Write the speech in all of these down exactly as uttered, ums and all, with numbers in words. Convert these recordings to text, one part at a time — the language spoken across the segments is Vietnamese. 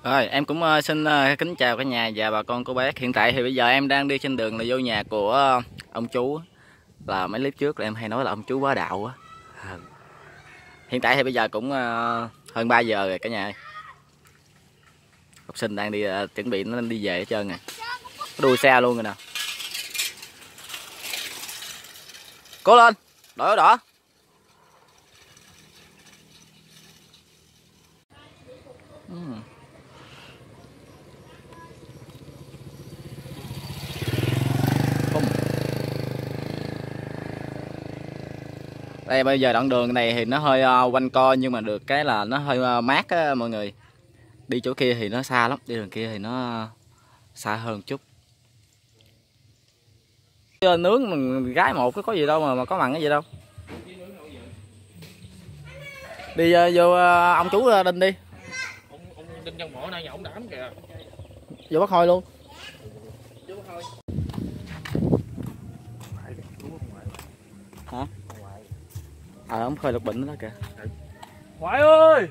Rồi em cũng uh, xin uh, kính chào cả nhà và bà con cô bác. Hiện tại thì bây giờ em đang đi trên đường là vô nhà của uh, ông chú. Là mấy clip trước là em hay nói là ông chú bá đạo á. À. Hiện tại thì bây giờ cũng uh, hơn ba giờ rồi cả nhà ơi. Học sinh đang đi uh, chuẩn bị nó đi về hết trơn rồi. Nó đuôi xe luôn rồi nè. Cố lên, đỏ đỏ. uhm. Đây bây giờ đoạn đường này thì nó hơi uh, quanh co, nhưng mà được cái là nó hơi uh, mát á mọi người. Đi chỗ kia thì nó xa lắm, đi đường kia thì nó uh, xa hơn chút. Nướng mình gái một cái có gì đâu mà mà có mặn cái gì đâu. Đi uh, vô uh, ông chú uh, Đinh đi. Ông, ông Đinh trong mỏ này nhà ông đám kìa. Vô bắt hôi luôn. Vô bắt hôi. Hả? Ờ à, ông khơi lục bệnh đó kìa. Ngoại ơi.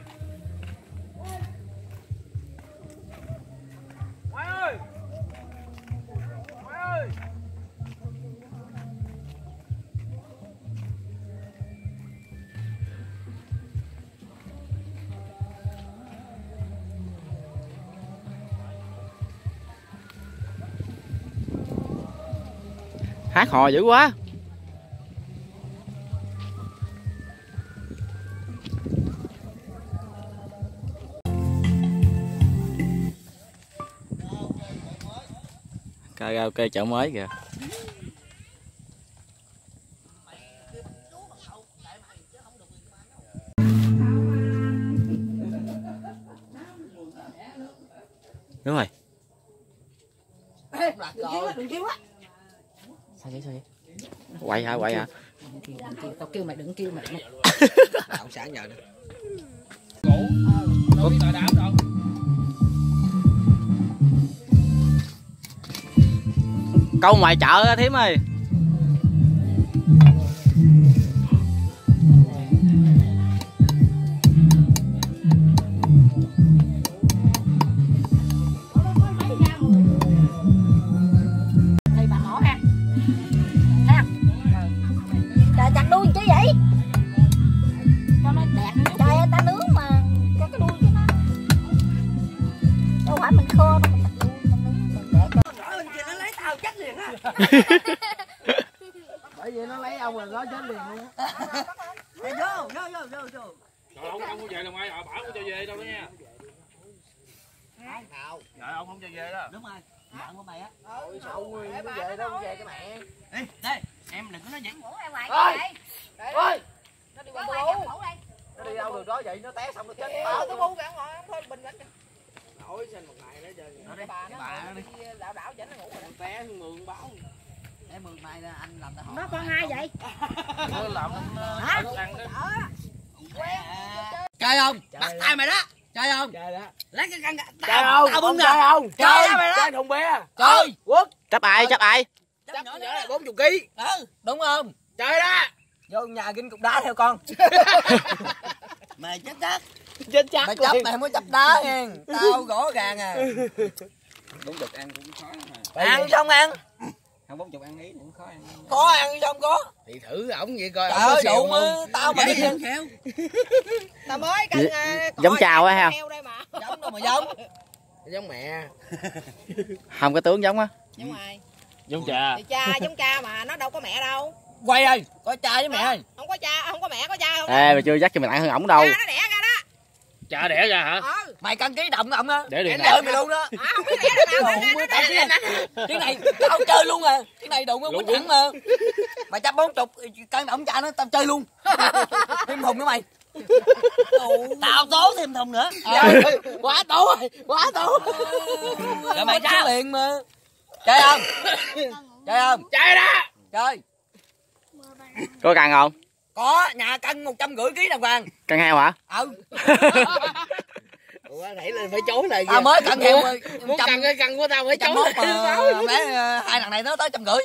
Ngoại ơi. Ngoại ơi. Hát hò dữ quá. Karaoke chợ mới kìa. Đúng rồi. Sao vậy sao vậy? Quậy hả quậy hả? Tao kêu mày đừng kêu mày. Ông sáng giờ nè. Ngủ. Đâu biết là đám đâu. Câu ngoài chợ á thím ơi. Đây bà mỏ ha. Thấy không? Trời chặt đuôi chứ vậy? Cho nó đẹp. Trời ơi ta nướng mà cho cái đuôi chứ nó. Đâu phải mình khô đâu mình chặt đuôi mình nướng mình để cho. Nó lấy tao chết liền á. Bởi vì nó lấy ông rồi nó chết liền luôn á. Vô vô vô vô vô. Trời ông không có về đâu ai à, bảo không cho về đâu đó nha. Nào. Dạ ông không cho về đó. Đúng rồi. Bạn của mày á. Ôi sao nó về đâu về cái mẹ. Đi, đây, em đừng có nói vậy. Ngủ ra ngoài Ôi. vậy. Ôi. Nó đi qua ngủ đây. Nó đi đâu được đó vậy nó té xong nó chết. Ờ tôi bu ra ngoài thôi bình tĩnh. Ôi xin một ngày nữa chơi. Nó đi. Bà nó Bà nó đi. đảo đảo chỉnh nó ngủ rồi. Té mượn báo. Té mượn mai là anh làm tao hỏi. Nó con hai vậy? Nó làm Hả? nó ăn đó. Chơi không? Bắt tay mày đó. Chơi không? Chơi đó. Lấy cái căn Chơi không? tao bưng nè. Chơi không? Chơi mày đó. Chơi thùng bia. Chơi. Quốc. Chấp ai chấp ai? Chấp nhỏ nữa bốn mươi ký. Ừ, đúng không? Chơi đó. Vô nhà ginh cục đá theo con. Mày chết chắc. Chết chắc. Mày chấp mày không có chấp đá nha. Tao gõ gàng à. Bốn chục ăn cũng khó mà. Ăn xong ăn. Không bốn chục ăn ý cũng khó ăn. Có ăn xong có. Thì thử ổng vậy coi. Trời ơi đủ mà. Tao mà đi ăn khéo. Tao mới cân Giống chào á ha. Giống đâu mà giống. Giống mẹ. Không có tướng giống á. Giống ai? Giống cha. Thì cha giống cha mà nó đâu có mẹ đâu. Quay ơi, có cha với mẹ ơi. Không có cha, không có mẹ, có cha không? Ê mà chưa dắt cho mình ăn hơn ổng đâu. Cha nó đẻ ra đó. Cha đẻ ra hả? Ừ. Mày cân ký đậm ổng á. Để điện đợi mày luôn đó. À, không biết đẻ được nào. Đụng cái này. Cái này tao chơi luôn à. Cái này đụng nó quýnh thẳng mà. Mày chấp bốn chục cân đậm cha nó tao chơi luôn. Thêm thùng nữa mày. Tao tố thêm thùng nữa. Quá tố rồi, quá tố. Rồi mày ra liền mà. Chơi không? Chơi không? Chơi đó. Chơi. Có cần không? Có, nhà cân một trăm rưỡi ký đồng vàng. Cân heo hả? Ừ. Ủa nãy lên phải chối lại. Tao mới cân heo muốn cân cái cân của tao phải chối. Trăm lẽ hai thằng này nó tới trăm rưỡi.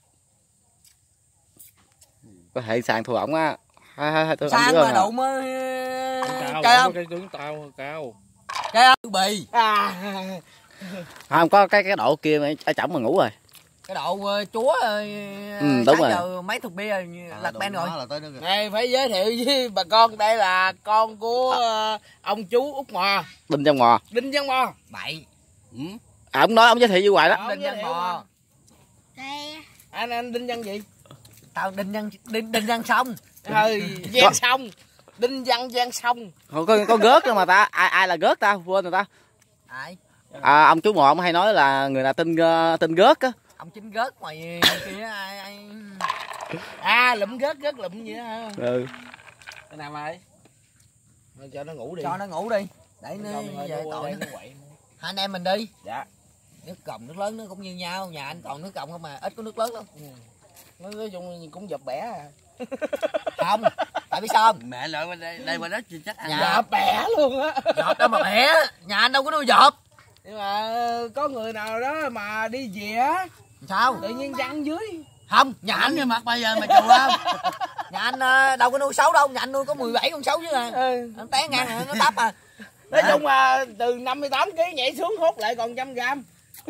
Có thể sang thua ổng á. Sang mà đụng chơi không? Cái tướng tao cao. Cái bì. À. Không có cái cái độ kia mà ở chổng mà ngủ rồi. Cái độ uh, chúa uh, ừ, đúng rồi. giờ mấy thục bia rồi lật ben rồi. Này phải giới thiệu với bà con, đây là con của uh, ông chú Út Mò. Đinh Văn Mò. Đinh Văn Mò. Bậy. Ừ. À, ông nói ông giới thiệu với hoài đó. Đinh Văn Mò. Anh anh Đinh Văn gì? Tao Đinh Văn Đinh Đinh Văn Sông. Ừ, Giang Sông. Đinh Văn Giang Sông. Có, có, có gớt mà ta, ai ai là gớt ta, quên rồi ta. Ai? À, ông chú Mò ông hay nói là người nào tin uh, tin gớt á. Ông chính gớt ngoài kia ai ai. À, lụm gớt gớt lụm gì đó hả? Ừ. Cái nào mày? Thôi cho nó ngủ đi. Cho nó ngủ đi. Để nó về tội nó. Hai anh em mình đi. Dạ. Nước còng nước lớn nó cũng như nhau, nhà anh toàn nước còng không mà, ít có nước lớn lắm. Ừ. Nó nói chung cũng dập bẻ à. Không, tại biết sao không? Mẹ lợi bên đây, đây mà đó chắc ăn. Nhà Dạ bẻ luôn á. Dọt đâu mà bẻ, nhà anh đâu có nuôi dọt. Nhưng mà có người nào đó mà đi về á, sao? tự nhiên văng dưới. Không, nhà anh như mặt bây giờ mà chù không? Nhà anh đâu có nuôi sấu đâu, nhà anh nuôi có mười bảy con sấu chứ à. Ừ. Nó té ngang rồi, nó tấp à. Nói chung là từ năm mươi tám ký nhảy xuống hút lại còn trăm gram.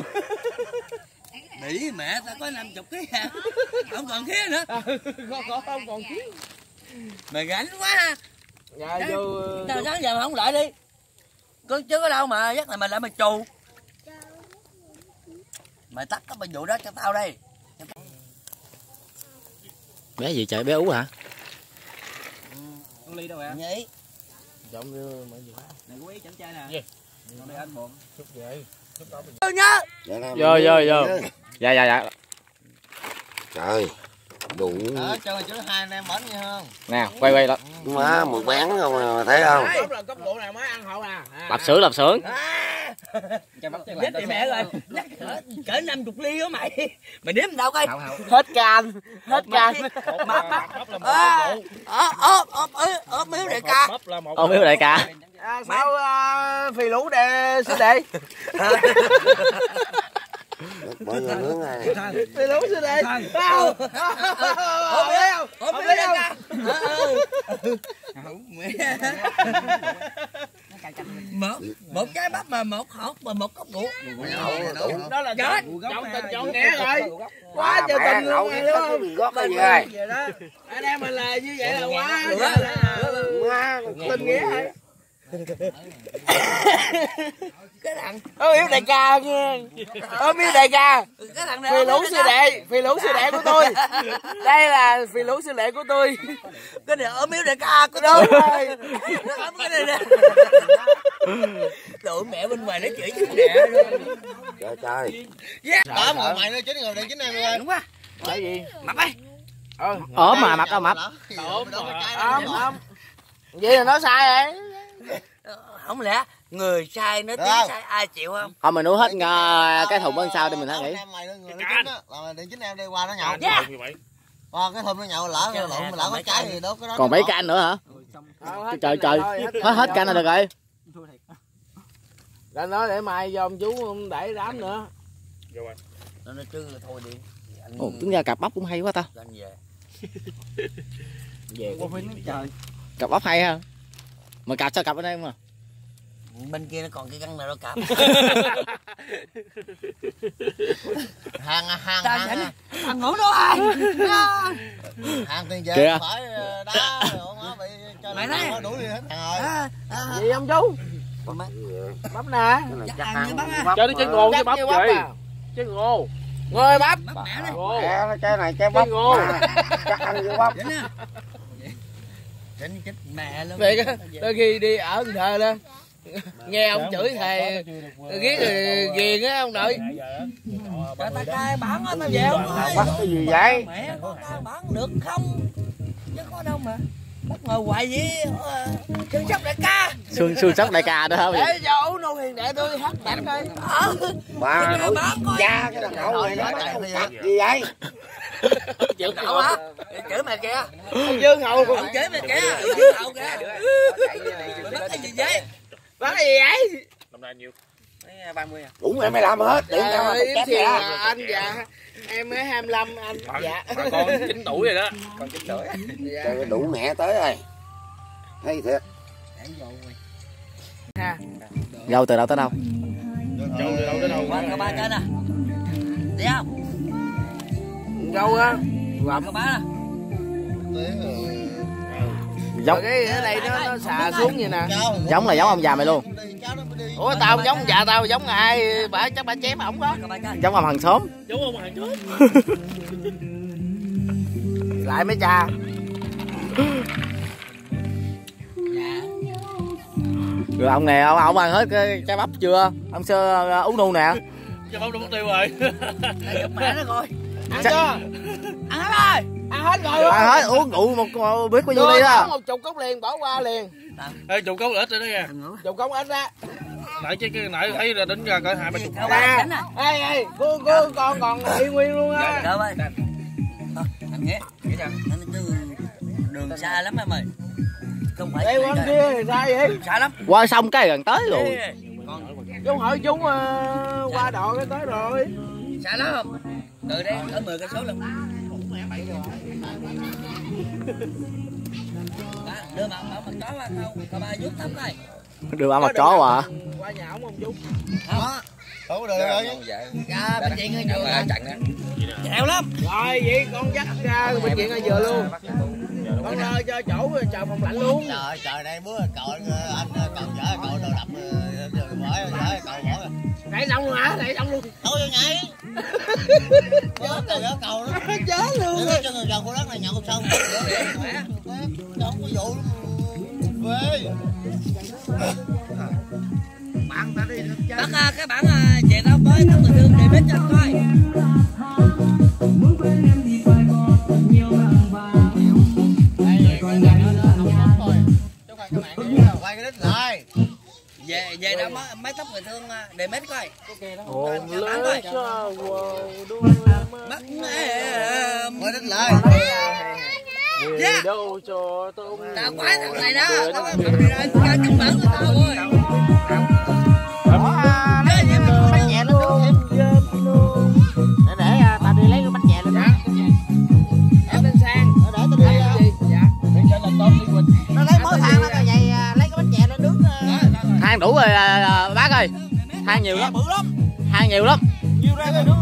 Mỹ mẹ tao có năm mươi ký hả? Không còn khí nữa. Không còn không còn khí. Mày gánh quá. Dạ vô. Tao sáng giờ mà không lại đi. Cứ chứ có đâu mà dắt này mày lại mày trù. Mày tắt cái vụ đó cho tao đây. Bé gì trời, bé Ú hả? Con ly đâu hả? Nhỉ. Trộm đưa mọi gì. Này quý chẳng trai nè. Gì? Còn đây anh buồn. Chút vậy. Chút đó mình. Vô nhá. Vô vô vô. Dạ dạ dạ. Trời, đủ. Ở cho mày chứ hai anh em bánh nghe không? Nè, quay quay đó. Má một bán không mà thấy không? Cốc là cốc rượu này mới ăn hậu nè. À. Lạp xưởng lạp xưởng. Dít thì mẹ rồi. Nhắc cỡ cỡ năm mươi ly á mày. Mày đếm đâu coi. Hết can, hết can. Mắt mắt. Ơ ơ ơ ơ miếu đại ca. Ô miếu đại ca. À, sao uh, phì lũ đệ sư đệ? Mọi người nướng này. Phì lũ sư đệ. Không. Không biết không? Không biết đâu. Một một cái bắp mà một hột mà một cốc rượu. Đó là chết. Chọn tình chọn nghĩa rồi. Quá trời tình luôn rồi đúng không? Gót cái gì rồi? Anh em mình là như vậy là quá. Tình nghĩa rồi. Cái thằng Ơ yêu đại ca nha. Ơ yêu đại ca. cái thằng Phi lũ sư đệ, phi lũ sư đệ của tôi. Đây là phi lũ sư đệ của tôi. cái này ốm yếu đại ca của Đúng tôi. rồi. Nó ốm cái này nè. Tụi mẹ bên ngoài nó chửi chính mẹ luôn. Trời trời. Đó mà mày nó chính người đây chính em ơi. Đúng quá. Cái gì? Mập ơi. Ốm mà mập đâu mập. Ốm ốm ốm. Vậy là nó sai rồi. Không lẽ người sai nó tiếng sai ai chịu không? Thôi mình nuốt hết ngờ, cái thùng bên sau đi mình hãy nghĩ. Mày là người chính á, là điện chính em đi qua nó nhậu. Yeah. Qua cái thùng nó nhậu lỡ lộn mà lỡ có trái thì đó cái đó. Còn mấy can nữa hả? Trời trời, hết hết can là được rồi. Là nó để mai vô ông chú không để đám nữa. Nó nói chứ thôi đi. Ồ, tính ra cặp bắp cũng hay quá ta. Anh về. Về Trời. Cặp bắp hay ha. Mà cặp sao cặp ở đây mà? Bên kia nó còn cái căn nào đâu cặp. hàng hàng hàng hàng ngủ đâu ai. Hàng tiền về Kìa. phải đá nó bị cho Mày nói đuổi đi hết thằng ơi. gì ông chú? Bắp nè. Chắc ăn như bắp á. Cho nó chân ngô chứ bắp gì? Chân ngô. Ngồi bắp. Bắp mẹ này. Mẹ cái này cái bắp. ngô. Chắc ăn vô bắp. Chính chết mẹ luôn. Vậy á, đôi khi đi ở Cần Thơ đó nghe ông chửi thề ghét ghiền á ông nội. Trời ta cai bán á tao về không ơi. Bắt cái gì vậy? Mẹ con tao bán được không? Chứ có đâu mà. Bắt ngồi hoài vậy. Chân sóc đại ca. Xương xương sóc đại ca đó hả? Để cho ú nô hiền đệ tôi hát đánh thôi. Ờ. Bà Cái bán coi. cha cái thằng cậu này nó bắt con tặc gì vậy? Chửi cậu hả? Chửi mẹ kìa. Ông Dương Hậu Ông chửi mẹ kìa. Dương Hậu kìa. Mày bắt cái gì vậy? bán cái gì vậy? Năm nay nhiêu? ba mươi à? Đúng rồi mày làm hết. Điện tao mà Yếm chết thì ra. là anh dạ. Em mới hai mươi lăm anh dạ. Bà con chín tuổi rồi đó. Còn chín tuổi. Dạ. Trời đủ mẹ tới rồi. Hay thiệt. Để vô mày. Ha. Dâu từ đâu tới đâu? Dâu từ đâu tới đâu? Qua cơ ba trên nè. Đi không? Dâu á. Cơ ba nè. Giống cái ở đây nó, nó xà xuống vậy nè. giống là giống ông già mày luôn. Ủa tao không giống già tao giống ai? Bà chắc bà chém ổng đó. Giống ông hàng xóm. Giống ông hàng xóm. Lại mấy cha. Rồi ông này ông, ông ăn hết cái trái bắp chưa? Ông sơ uống nu nè. Trái bắp đâu mất tiêu rồi. Mẹ nó coi. Ăn chưa? Ăn hết rồi. Ăn hết rồi. Ăn hết uống đủ một biết bao nhiêu ly đó. Một chục cốc liền bỏ qua liền. Ê, chục cốc ít rồi đó nha. Chục cốc ít á. Nãy chứ cái nãy thấy là đánh ra cỡ hai ba chục. Nè. Ê ê, cô cô con còn y nguyên luôn á. Đâu ơi. Anh nghe. Đường xa lắm em ơi. Không phải. Ê quán kia thì sao vậy? Xa lắm. Qua xong cái gần tới luôn. Chú hỏi chú uh, qua độ cái tới rồi. Xa lắm không? Từ đây ở mười cây số luôn. Đưa mà bảo mình có qua không? Có ba vuốt tắm này. Đưa ba mặt chó à? Qua nhà ổng không chú? Đó. Đủ được rồi. Ra bệnh viện ở vừa mà. Chèo lắm. Rồi vậy con dắt ra bệnh viện ở vừa luôn. Con ơi cho chỗ chờ phòng lạnh luôn. Trời trời đây bữa cậu anh cậu chở cậu đồ đập rồi bỏ chở cậu bỏ rồi. Đẩy xong luôn hả? Đẩy xong luôn. Thôi vô nhảy. Chết rồi đó cậu đó. Chết luôn. Để cho người chồng của đất này nhậu xong. Không có vụ quê. Bạn ta đi Bắt uh, cái bản uh, về tao với tao người thương để biết cho coi. Quay cái đít lại. Về về đó mấy, mấy tóc người thương để mét coi. Hồn lấy sao đuôi mắt mẹ. Quay đít lại. Yeah. Đâu cho tôi tao quái thằng này đó. Tao quái thằng này đó. Tao chung bản của tao rồi. bánh nhẹ luôn. Để để tao đi lấy cái bánh nhẹ lên đó. Em lên sang. Để tao đi gì? Dạ. Bên trên là tôm đi Quỳnh. Nó lấy mớ than đó rồi vậy lấy cái bánh nhẹ lên nướng. Than đủ rồi bác ơi. Than nhiều lắm. Than nhiều lắm. Nhiều ra rồi nướng.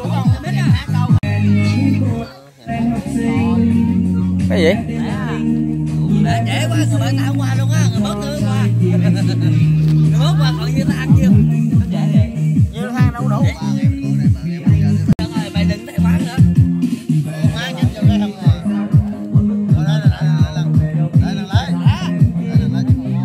Cái gì? Để trễ quá người bạn tao qua luôn á, người bớt nữa qua. Người bớt qua còn như tao ăn nhiêu. Nhiều than đâu đủ. Rồi mày đừng thấy bán nữa. Má nhanh cho cái thằng này. Rồi đây là lại lần. Đây là lấy. Đây là lấy.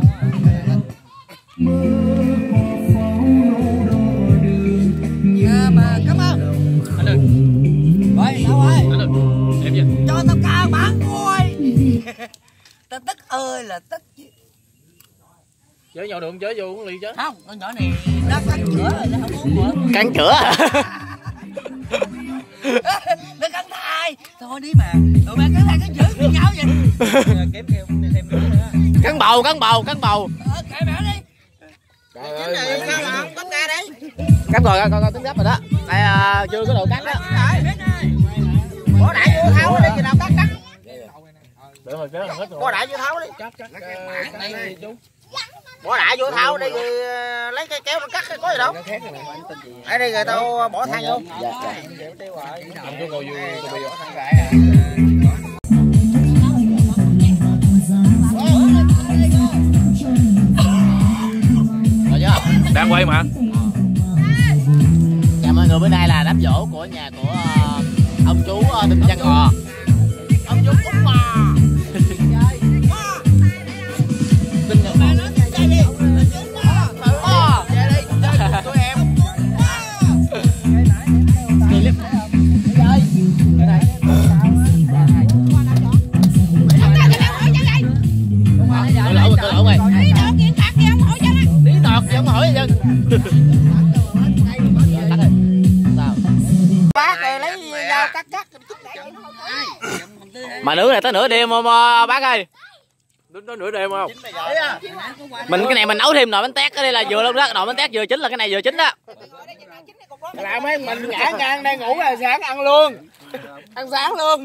Dạ mà cảm ơn. Anh ơi. Rồi đâu ơi? Anh ơi. Em gì? Cho tao cao bán ngôi. Tao tức ơi là tức chứ. Chở nhau được không? Chở vô uống ly chứ. Không, con nhỏ này nó cắn cửa rồi nó không uống nữa. Cắn cửa. Nó cắn thai. Thôi đi mà. Tụi mày cắn thai cắn chữ với nhau vậy. Kiếm thêm thêm nữa nữa. Cắn bầu, cắn bầu, cắn bầu. Ờ, kệ mẹ đi. Trời ơi, sao mà không cắn ra đấy? Cắn rồi, coi coi tính gấp rồi đó. Đây à, chưa có đồ cắn đó. Bỏ đại vô tháo đi, chừng nào cắt cắt. Để hồi kéo hết rồi. Bỏ đại vô tháo đi. Cắt cắt. Đây chú. Bỏ đại vô tháo đi lấy cái kéo nó cắt có gì đâu. Ở đây rồi tao bỏ than vô. Dạ. Anh chú ngồi vô tụi bây giờ. Rồi chưa? Đang quay mà. Chào mọi người, bữa nay là đám giỗ của nhà của uh, ông chú uh, Đinh Văn Ngò. Ông chú Út Ngò. Đinh Văn Ngò. Tụi em. Clip. Tôi lộn rồi, tôi lộn rồi. Lý tọt gì không hỏi gì dân. Bác rồi lấy dao cắt cắt. Mà nửa này tới nửa đêm không bác ơi? Đến nửa đêm không? Mình cái này mình nấu thêm nồi bánh tét, cái đây là vừa luôn đó, nồi bánh tét vừa chín là cái này vừa chín đó. Là mấy mình ngã ngang đang ngủ là sáng ăn luôn. Ăn sáng luôn.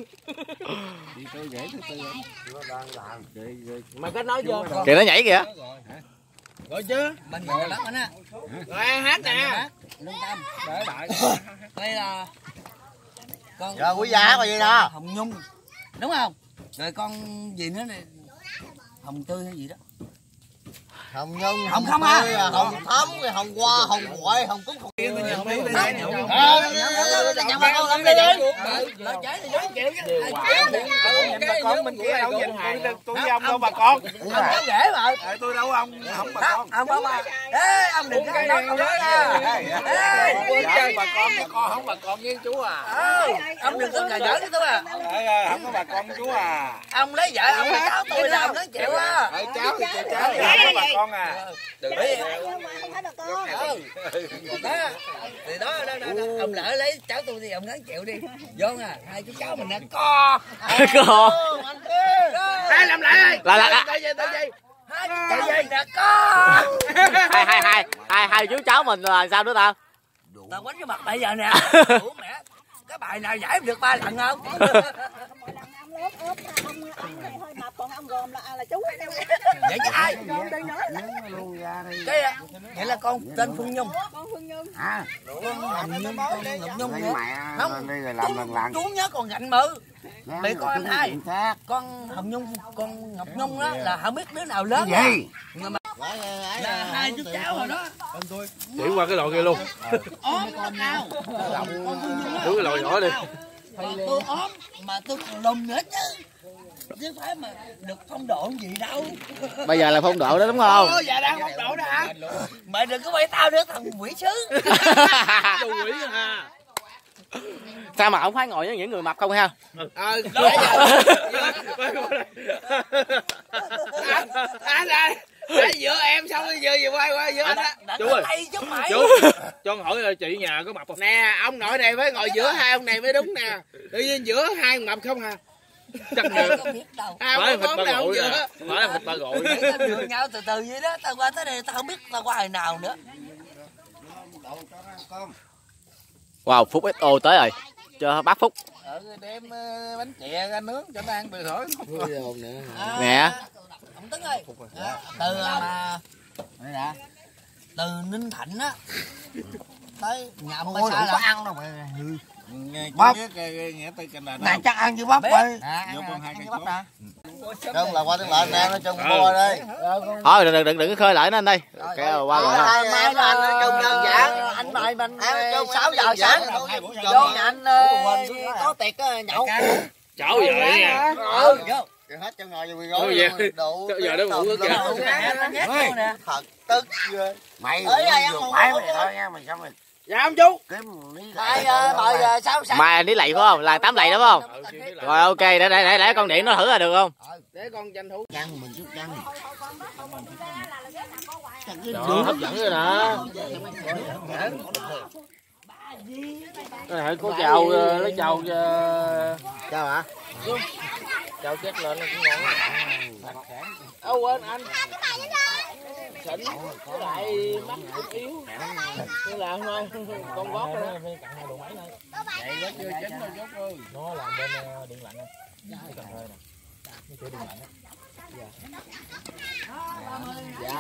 Mà có nói vô. Kìa nó nhảy kìa. Rồi chứ. Bên người đất á. Rồi ăn hát nè. Lương tâm. Để đại. Đây là con Rồi quý giá coi gì đó. Hồng Nhung. Đúng không? Rồi con gì nữa này? Hồng Tươi hay gì đó. Hồng Nhung, Hồng không à? Hồng Thắm, Hồng Hoa, Hồng Ngoại, Hồng Cúc, Hồng Kia. Nhận bà con làm đi đi. Lợi chế thì bốn triệu chứ. Bà con bên kia đâu nhận hàng. Tôi với ông đâu bà con. Ông cháu rể mà. Tôi đâu ông, không bà con. Ông ông bà. Ê ông đừng có nói ông nói nha. Ê bà con, bà con không bà con với chú à. ông đừng có cà giỡn với tôi à. Không có bà con chú à. Ông lấy vợ ông là cháu tôi làm nó chịu á. Cháu thì cháu cháu không có bà con à. Đừng đi. Đó thì đó, đó, đó, đó. Ông lỡ lấy cháu tôi thì ông gắng chịu đi. Vô à, hai chú cháu mình đã co. Co. Ai làm lại ơi. Là là là. Hai chú cháu mình đã co. Hai hai hai hai hai chú cháu mình là sao nữa ta? Tao quánh cái mặt bây giờ nè. Ủa mẹ, cái bài nào giải được ba lần không? Ông ốp ông ông này hơi mập, còn ông gồm là là chú. Vậy chứ ai? Gồm đây nói là Cái vậy là con tên Phương Nhung. con Phương Nhung. À, con Hồng Nhung, con Ngọc Nhung nữa. Không, đây rồi làm lần lần. chú nhớ còn gạnh mơ. Để con anh hai. Con Hồng Nhung, con Ngọc Nhung đó là không biết đứa nào lớn. Gì? Nhưng mà là hai chú cháu rồi đó. Chuyển qua cái lò kia luôn. Ốm nó cao. Đúng cái lò nhỏ đi. Tôi ốm mà tôi còn lùn nữa chứ. Chứ phải mà được phong độ gì đâu. Bây giờ là phong độ đó đúng không? Ồ, dạ đang phong độ đó hả? Mày đừng có quay tao nữa thằng quỷ sứ. Đồ quỷ ha. Sao mà không phải ngồi với những người mập không ha? Ờ, Anh ơi, đã giữa em xong rồi vừa vừa quay qua giữa anh á. Chú ơi, chứ mày. chú, cho con hỏi chị nhà có mập không? Nè, ông nội này phải ngồi giữa hai ông này mới đúng nè. Tự nhiên giữa hai mập không à? Chắc Tao là không biết đâu. À, phải không thịt có ba nào gội giữa. nè, phải thịt ba gội. Tao đường nhau từ từ vậy đó, tao qua tới đây tao không biết tao qua hồi nào nữa. Wow, Phúc ét o tới rồi. Cho bác Phúc. Ờ, đem bánh chè ra nướng cho nó ăn từ thổi. À, Nè. ông Tấn ơi. À, từ mà từ Ninh Thạnh á tới nhà ông Ba Sa là ăn đâu mà. Nghe bắp biết nghĩa tới cái này. này chắc ăn với bắp ơi. Vô con hai cái bắp nè. Không là qua tiếng lại nè, nó chung Ừ. mua đây. Thôi đừng đừng đừng đừng có khơi lại nó anh đây. Kéo qua rồi. Mai mai là anh chung đơn giản. Anh mời mình Ăn sáu giờ sáng vô nhà anh có tiệc nhậu. Cháu vậy nha. Ừ, vô. Hết cho ngồi rồi Ôi gối. vậy, giờ đó ngủ nữa kìa. Thật tức ghê. Mày Ơi, ai ăn vừa một khoái hộp mày thôi. thôi nha, mày sao mày Dạ không chú? kiếm lý Ai lại mời sáu sáng. Mai đi lầy phải không? Là tám lầy đúng không? Rồi ok, để để để để con điện nó thử là được không? Để con tranh thủ. chăn mình chút chăn. Đó, hấp dẫn rồi nè. Cái này có chào, lấy chào Chào hả? chào chết lên nó cũng ngon. Ô quên anh. Xịn, cái lại mắt chút yếu. Cái là thôi, con gót đó. Vậy đó chưa chín đâu chú ơi. Nó làm bên điện lạnh. Cái cần thơ nè. Nó chơi điện lạnh á. Dạ.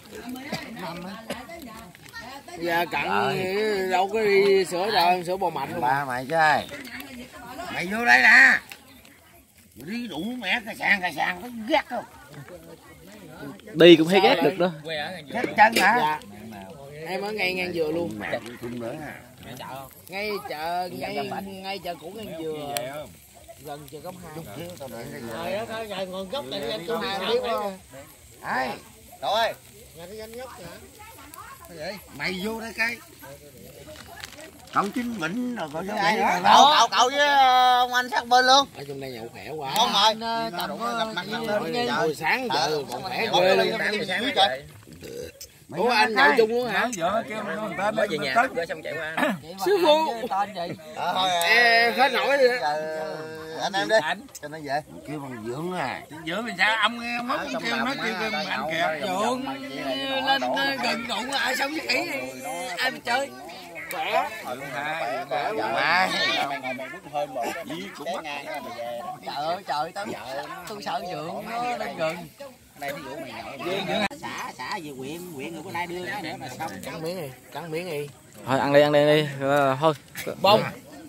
Giờ cặn đâu có đi sửa đời sửa bò mạnh không? Ba mày chơi. Mày vô đây nè. Đi đủ mẹ cà sàn cà sàn có ghét không? Đi cũng thấy ghét được đó. Chết chân hả? Dạ. Em ở ngay ngang dừa luôn. Mẹ cũng nữa à. Ngay chợ ngay ngay chợ cũ ngang dừa. Gần chợ Cống Hai. Thiếu tao để cái Rồi đó thôi, nhà nguồn gốc này anh Cống Hai biết không? Ai? Rồi. Nhà cái danh gốc hả? Cái gì? Mày vô đây cái. Cậu Chính Vĩnh rồi cậu vô đây nữa. Cậu cậu cậu với ông anh sát bên luôn. Ở trong đây nhậu khỏe quá. Không rồi. Tầm gặp mặt lên. Hồi sáng giờ còn khỏe Ghê ghê luôn, luôn. tám giờ sáng mới trời. Mày Ủa vô anh đây nhậu cái. chung luôn hả? Mới về nhà bữa xong chạy qua. Sư phụ. Tên gì? Thôi hết nổi đi. Anh em đi. Cho nó về. Kêu bằng dưỡng à. Giữa mình sao ông nghe mốt kêu nó kêu kêu anh kìa. Dưỡng lên gần đụng ai sống với khỉ đi. Ai mà chơi. Khỏe. Mà. Trời ơi trời tao tôi sợ dưỡng nó lên gần. đây ví dụ mày nhậu xã xã về huyện huyện người có ai đưa cái nữa mà xong Cắn miếng đi, cắn miếng đi. Thôi ăn đi ăn đi đi ờ, thôi. Bông.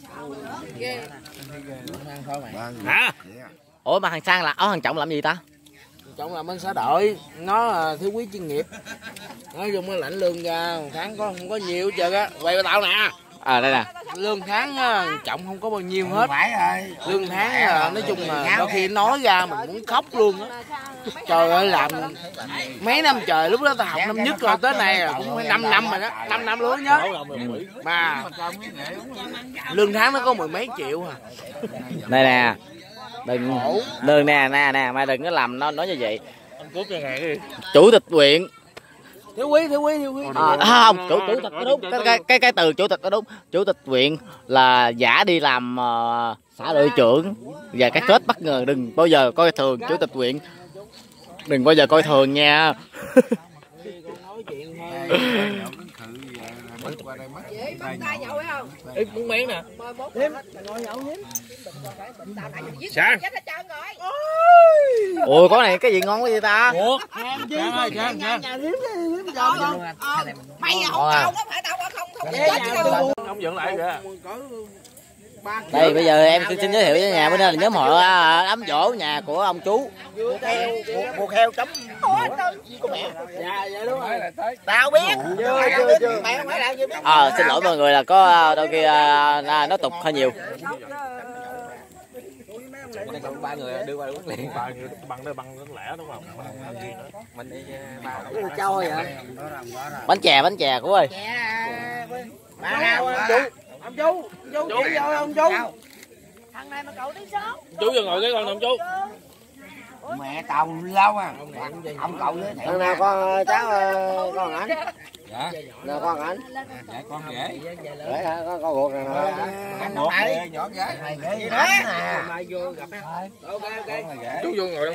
ăn thôi mày. Hả? Ủa mà thằng Sang là ở thằng Trọng làm gì ta? Trọng là bên xã đội, nó là thiếu quý chuyên nghiệp. Nói chung nó lãnh lương ra một tháng có không có nhiều hết trơn á. Quay cho tao nè. À đây nè. Lương tháng á, Trọng không có bao nhiêu hết. Phải rồi. Lương tháng là nói chung là đôi khi nói ra mình muốn khóc luôn á. Trời ơi làm mấy năm trời, lúc đó tao học năm nhất rồi tới nay là cũng phải năm năm rồi đó, năm năm luôn nhớ. Mà lương tháng nó có mười mấy triệu à. Đây nè. Đừng đừng nè nè nè mày đừng có làm nó nói như vậy. Chủ tịch huyện. Thiếu quý, thiếu quý, thiếu quý. À, không, chủ chủ tịch có đúng. Cái, cái cái cái từ chủ tịch có đúng. Chủ tịch huyện là giả đi làm uh, xã đội trưởng và cái kết bất ngờ, đừng bao giờ coi thường chủ tịch huyện. Đừng bao giờ coi thường nha. Ít muốn miếng nè. Sang. Ủa có này cái gì ngon cái gì ta? Ủa? Sang ơi, sang, sang. Mày không tao có phải tao không không chết đâu. Ông dựng lại kìa. Đây bây giờ em xin, xin giới thiệu với nhà, bữa nay là nhóm họ đám dỗ nhà của ông chú. Buộc heo chấm của mẹ. Dạ, dạ đúng rồi. Tao biết. Mày không phải làm gì biết. Ờ xin lỗi mọi người là có đôi khi à, nó tục hơi nhiều. Ba người đưa qua uống liền. Ba người bằng đây bằng lẻ đúng không? Mình đi ba Châu vậy. Bánh chè bánh chè của ơi. Ba nào ông chú. Ông chú, chú chỉ vô ông chú. Thằng này mà cậu đi sớm. Chú vô ngồi cái con ông chú. Mẹ tao lâu à. Ông cậu giới thiệu. Thằng nào con cháu con ảnh? Dạ. Nào con ảnh? Dạ con rể. Rể hả? Con con ruột này nè. Anh ruột này nhỏ gái. Gì đó? Mai vô gặp ha. Ok ok. Chú vô ngồi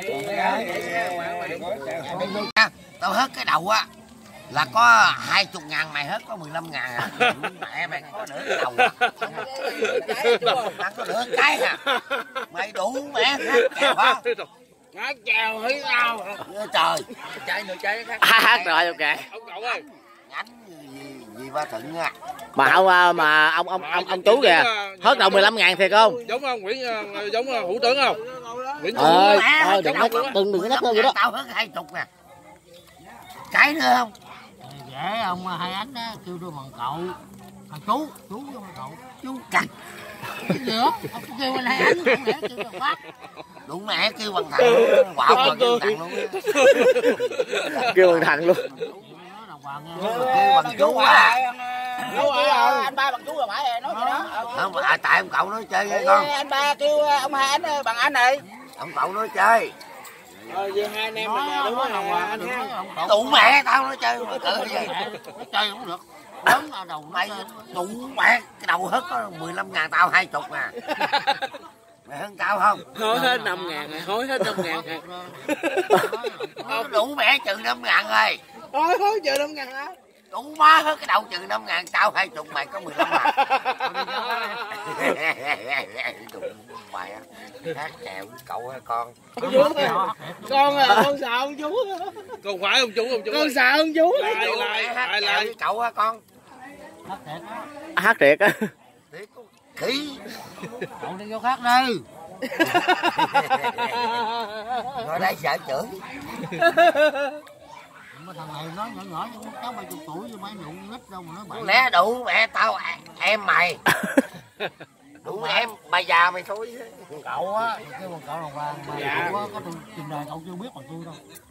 đâu. Tao hết cái đầu á là có hai chục ngàn, mày hết có mười lăm ngàn à. Mẹ mày có nửa cái đầu à. Tao có nửa cái à. Mày đủ mẹ hát kèo hả? Hát chèo hí tao. Trời. Chạy nửa chạy khác. Hát rồi ok. Ông cậu ơi. Nhánh gì gì ba thịnh à. Mà không mà ông ông ông ông chú kìa, hết đầu mười lăm ngàn thiệt không? Giống ông Nguyễn, giống hữu tướng không? Nguyễn Ơi, thôi đừng nhắc đừng đừng nhắc nữa đó. Tao hết hai chục nè. Cái nữa không? Dễ ông hai ánh á kêu tôi bằng cậu. Thằng chú, chú với bằng cậu. Chú cằn. Được, ông kêu anh hai ánh không lẽ kêu bằng bác. Đúng mẹ kêu bằng thằng luôn, quạo mà kêu thằng luôn. Kêu bằng thằng luôn. Kêu bằng chú à. Chú ơi, anh ba bằng chú là phải nói vậy đó. Không, à, tại ông cậu nói chơi với con. Anh ba kêu ông hai anh bằng anh này. Ông cậu nói chơi. Ờ, vậy hai anh em mình đúng rồi, anh ha. Tụ mẹ tao nói chơi mà cỡ gì. Chơi không được. Lớn ở đầu mày tụ mẹ cái đầu hết có mười lăm ngàn tao hai chục nè. Mày hơn tao không? Hối hết năm ngàn rồi, hối hết năm ngàn rồi. Đủ mẹ trừ năm ngàn rồi. Hối hối trừ năm ngàn hả? Đủ má hết cái đầu trừ năm ngàn, tao hai chục mày có mười lăm ngàn. Mày á, hát kèo với cậu hả con? Ông chú con à, con sợ ông chú. Con phải ông chú, ông chú. Con sợ ông chú. Lại lại lại lại cậu hả con? Hát thiệt á. Khỉ. Cậu đi vô khác đi. Ngồi đây sợ chửi. Mà thằng này nói nhỏ nhỏ chứ cháu ba chục tuổi chứ mấy đủ nít đâu mà nói bậy. Lẽ đủ mẹ tao em mày. Đủ em bà già mày thôi. Cậu á, cái con cậu đồng vàng mà cậu á có trình đời cậu chưa biết bằng tôi đâu.